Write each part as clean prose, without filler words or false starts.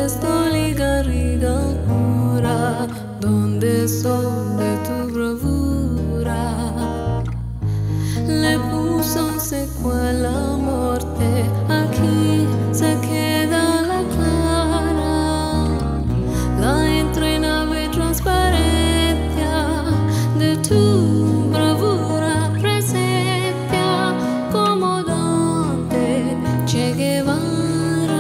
estoy liga riga pura, donde sonde tu bravura, le puso secuela morte, aquí se queda la clara, la entrenaba transparencia de tu bravura presencia como Dante Che Guevara.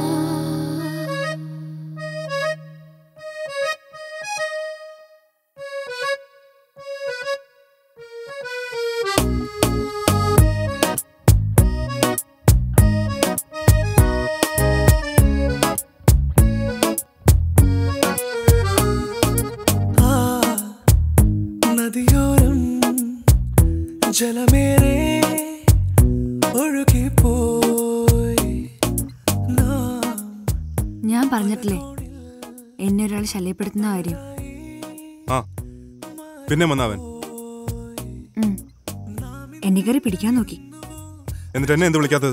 നദിയോരം ജലമേറെ ഒഴുകിപ്പോയി. ഞാൻ പറഞ്ഞിട്ടില്ലേ എന്നെ ഒരാൾ ശല്യപ്പെടുത്തുന്ന കാര്യം. പിന്നെ വന്നവൻ എന്നെ കയറി പിടിക്കാൻ നോക്കി. എന്നിട്ട് എന്നെ എന്ത് വിളിക്കാത്തത്?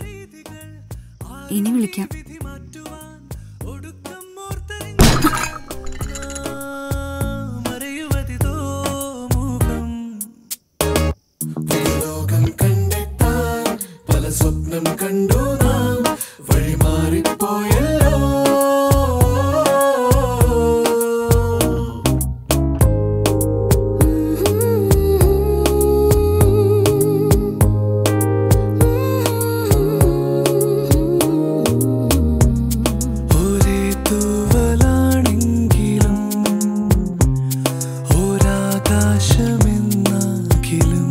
ഇനി വിളിക്കാം. സ്വപ്നം കണ്ടു നാം വഴിമാറിപ്പോയല്ലോ. ഒരേ തൂവലാണെങ്കിലും ഒരാകാശമെന്നാകിലും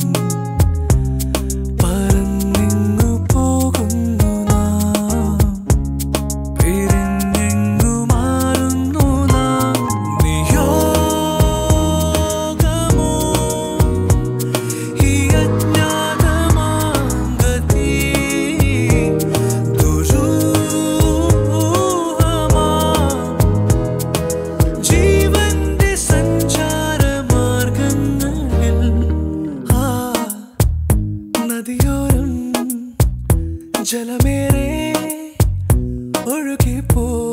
ജലമേറെ ഒഴുകിപ്പോ